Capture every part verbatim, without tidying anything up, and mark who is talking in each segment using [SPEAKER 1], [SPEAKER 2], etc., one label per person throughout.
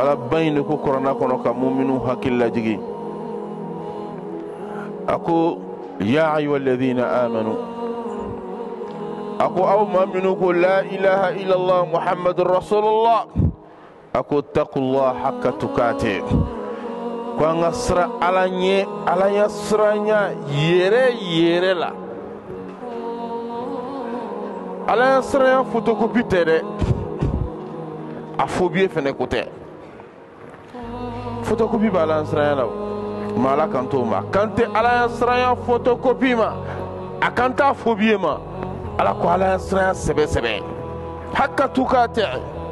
[SPEAKER 1] ala bayni ko korona kono ka mu'minu hakilla jigi ako ya ayyuhalladhina amanu ako aw mu'minu ko la ilaha illa allah muhammadur rasulullah ako taqullaha haqqa tuqatih ko ngasra ala nye ala yasranya yere yere la ala yasranya photocopie tere a phobie fene kote photocopie ba ala yasranya la mala kanto ma kante ala yasranya photocopie ma akanta phobie ma ala ko ala yasranya sebe sebe haqqa tuqatih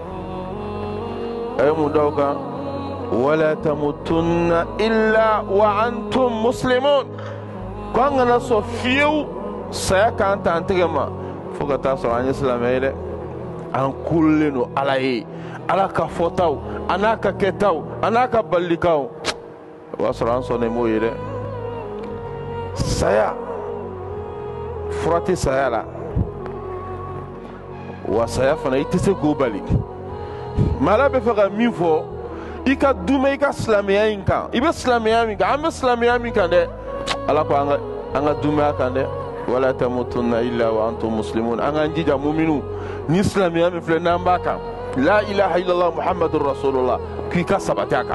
[SPEAKER 1] ay mudawka wala tamutunna illa wa antum muslimun ko ngana so fiu saya kan tantegema foga ta so an islamere an kulleno alaye ala ka fotaw anaka ketaw anaka ballikaw wasran so ne moyire saya furati saya la wa saya fana itese go bali mala be faga min fo ika dume ika islamiya inka ibe islamiya minka ambe islamiya minka de ala ko anga anga dume aka de wala tamutunna illa wa antum muslimun anga njija mu'minu ni islamiya mi fle nambaka la ilaha illallah muhammadur rasulullah ki ka sabataka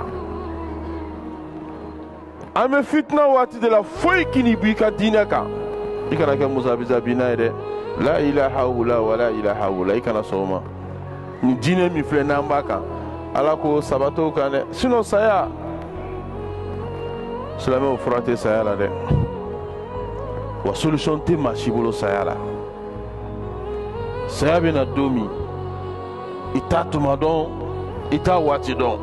[SPEAKER 1] ame fitna wati de la foi kini bi ka dinaka ikana ka musabiza binaide la ilaha illa wa la ilaha illa ikana soma ni dine mi fle nambaka ala ko sabato kane sino saya silame o frate saya la de wa solution te machibolo saya la saya bena domi ita tumadon ita wati don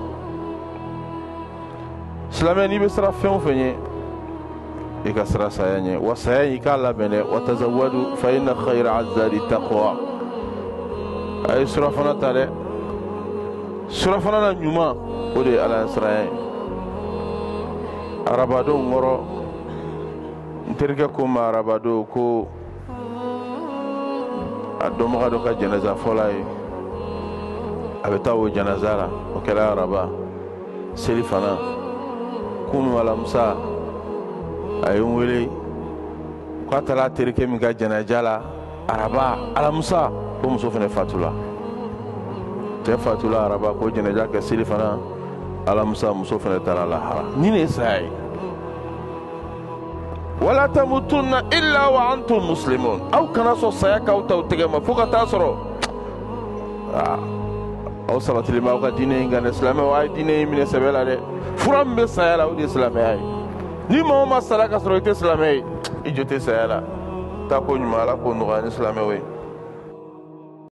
[SPEAKER 1] silame ni be sara fen fenye e ka sara saya nye wa saya yi ka la bene wa tazawwadu fa inna khayra azadi taqwa ay sura fana tale sura fana na nyuma o de ala sraye arabado ngoro nterga ko ma arabado ko adomo gado ka janaza folay abeta o janaza la o kala araba seli fana kunu wala musa ayun wele ko tala terke mi ga janaja la araba ala musa ko muso fene fatula te fatula araba ko janaja ka seli fana ala musa muso fene tara la hara ni ne sai wala tamutunna illa wa antum muslimun aw kana so saya ka taw tegema fuka tasoro ah aw salati lima ka dine ngane islam wa dine min sabela de furam be saya la udi islam ay ni mo ma sala ka soro te islam ay ijote saya la ta ko nyuma la ko no islam ay